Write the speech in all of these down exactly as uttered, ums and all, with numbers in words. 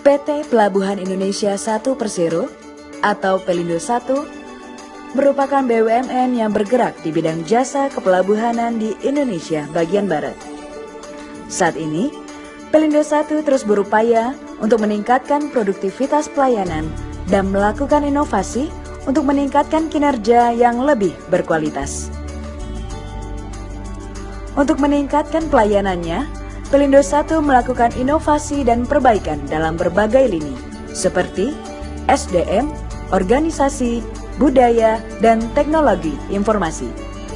P T Pelabuhan Indonesia satu Persero atau Pelindo satu merupakan B U M N yang bergerak di bidang jasa kepelabuhanan di Indonesia bagian barat. Saat ini, Pelindo satu terus berupaya untuk meningkatkan produktivitas pelayanan dan melakukan inovasi untuk meningkatkan kinerja yang lebih berkualitas. Untuk meningkatkan pelayanannya, Pelindo satu melakukan inovasi dan perbaikan dalam berbagai lini, seperti S D M, organisasi, budaya, dan teknologi informasi.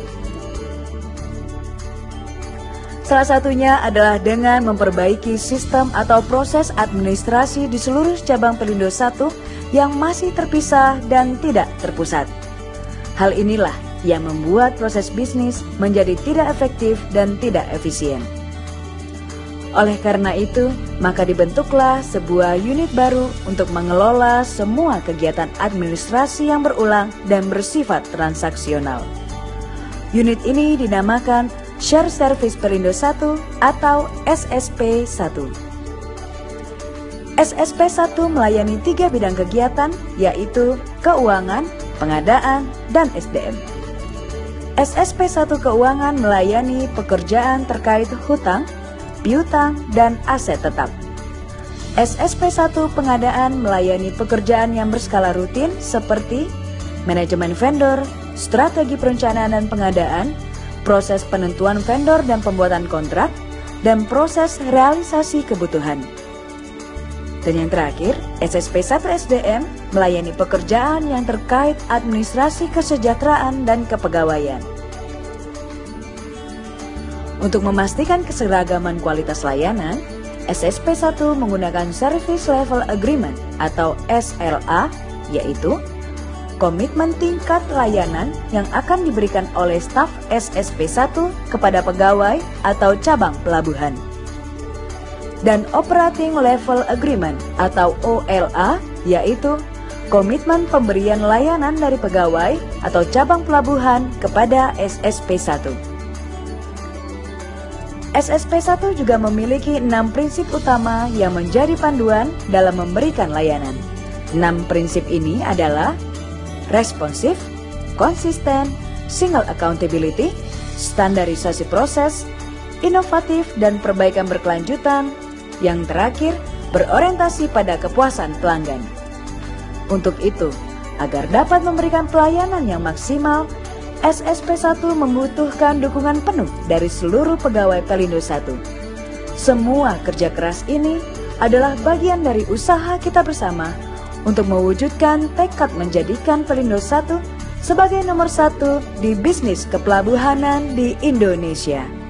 Salah satunya adalah dengan memperbaiki sistem atau proses administrasi di seluruh cabang Pelindo satu yang masih terpisah dan tidak terpusat. Hal inilah yang membuat proses bisnis menjadi tidak efektif dan tidak efisien. Oleh karena itu, maka dibentuklah sebuah unit baru untuk mengelola semua kegiatan administrasi yang berulang dan bersifat transaksional. Unit ini dinamakan Shared Service Pelindo satu atau S S P satu. S S P satu melayani tiga bidang kegiatan, yaitu keuangan, pengadaan, dan S D M. S S P satu Keuangan melayani pekerjaan terkait hutang, piutang, dan aset tetap. S S P satu Pengadaan melayani pekerjaan yang berskala rutin seperti manajemen vendor, strategi perencanaan dan pengadaan, proses penentuan vendor dan pembuatan kontrak, dan proses realisasi kebutuhan. Dan yang terakhir, S S P satu S D M melayani pekerjaan yang terkait administrasi kesejahteraan dan kepegawaian. Untuk memastikan keseragaman kualitas layanan, S S P satu menggunakan Service Level Agreement atau S L A, yaitu komitmen tingkat layanan yang akan diberikan oleh staf S S P satu kepada pegawai atau cabang pelabuhan. Dan Operating Level Agreement atau O L A, yaitu komitmen pemberian layanan dari pegawai atau cabang pelabuhan kepada S S P satu. S S P satu juga memiliki enam prinsip utama yang menjadi panduan dalam memberikan layanan. Enam prinsip ini adalah responsif, konsisten, single accountability, standarisasi proses, inovatif dan perbaikan berkelanjutan, yang terakhir berorientasi pada kepuasan pelanggan. Untuk itu, agar dapat memberikan pelayanan yang maksimal, S S P satu membutuhkan dukungan penuh dari seluruh pegawai Pelindo satu. Semua kerja keras ini adalah bagian dari usaha kita bersama untuk mewujudkan tekad menjadikan Pelindo satu sebagai nomor satu di bisnis kepelabuhanan di Indonesia.